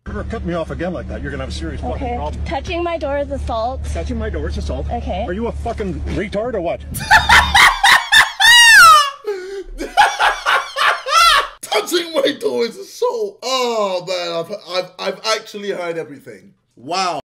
If you ever cut me off again like that, you're gonna have a serious fucking problem. Touching my door is assault. Touching my door is assault. Okay. Are you a fucking retard or what? Touching my door is assault. Oh man, I've actually heard everything. Wow.